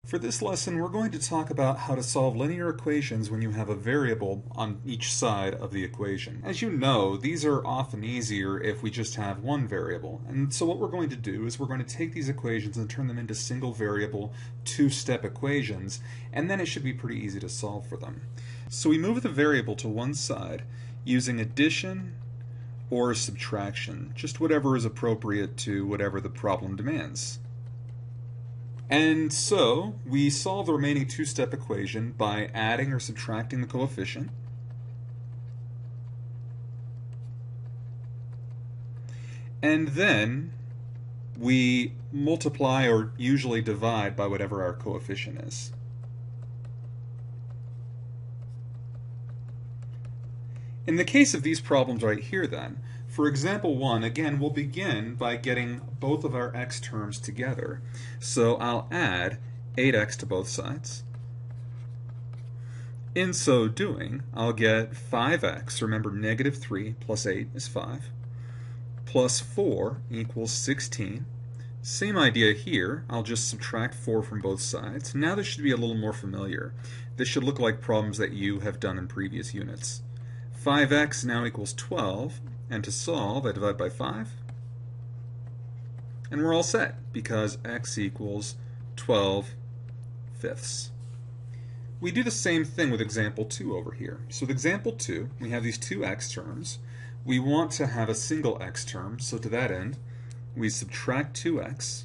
For this lesson, we're going to talk about how to solve linear equations when you have a variable on each side of the equation. As you know, these are often easier if we just have one variable. And so what we're going to do is we're going to take these equations and turn them into single variable two-step equations, and then it should be pretty easy to solve for them. So we move the variable to one side using addition or subtraction, just whatever is appropriate to whatever the problem demands. And so we solve the remaining two-step equation by adding or subtracting the coefficient. And then we multiply or usually divide by whatever our coefficient is. In the case of these problems right here then, for example 1, again, we'll begin by getting both of our x terms together. So I'll add 8x to both sides. In so doing, I'll get 5x, remember negative 3 plus 8 is 5, plus 4 equals 16. Same idea here, I'll just subtract 4 from both sides. Now this should be a little more familiar. This should look like problems that you have done in previous units. 5x now equals 12, and to solve, I divide by 5. And we're all set, because x equals 12/5. We do the same thing with example 2 over here. So with example 2, we have these two x terms. We want to have a single x term, so to that end, we subtract 2x,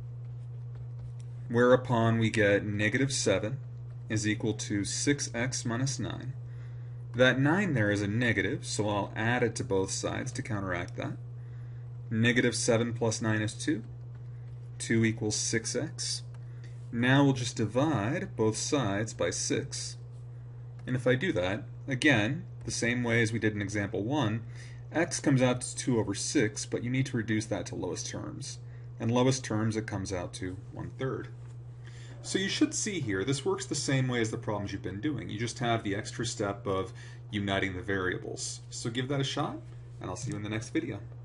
whereupon we get negative 7 is equal to 6x minus 9. That 9 there is a negative, so I'll add it to both sides to counteract that. Negative 7 plus 9 is 2. 2 equals 6x. Now we'll just divide both sides by 6. And if I do that, again, the same way as we did in example 1, x comes out to 2 over 6, but you need to reduce that to lowest terms. And lowest terms, it comes out to 1/3. So you should see here, this works the same way as the problems you've been doing. You just have the extra step of uniting the variables. So give that a shot, and I'll see you in the next video.